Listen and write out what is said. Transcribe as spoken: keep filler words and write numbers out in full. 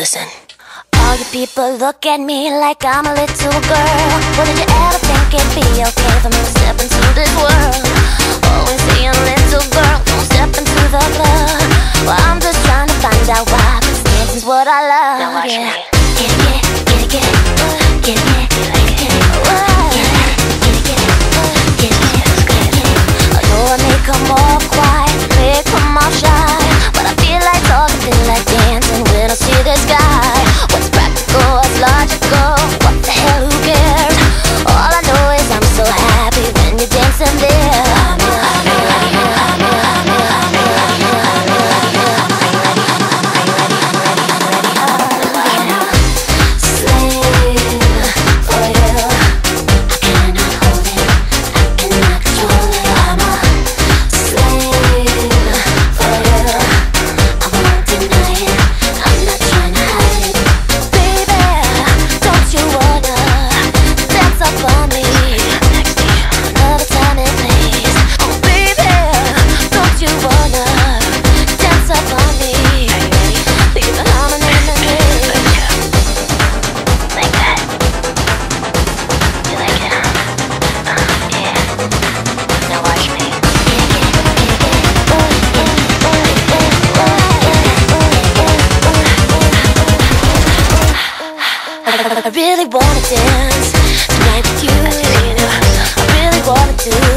Listen. All you people look at me like I'm a little girl. Well, did you ever think it'd be okay for me to step into this world? Always saying, little girl, don't step into the club. Well, I'm just trying to find out why, 'cause dancing's what I love. Now watch yeah. me. Get it, get it, get it, get it, get it, get it, get it, get it, get it, get it, get it. I know I may come off quiet, may come off shy, but I feel like talking, feel like dancing when I see this guy. What's practical, what's logical, what the hell, who cares? All I know is I'm so happy when you're dancing there. I really wanna dance tonight with you. I really wanna do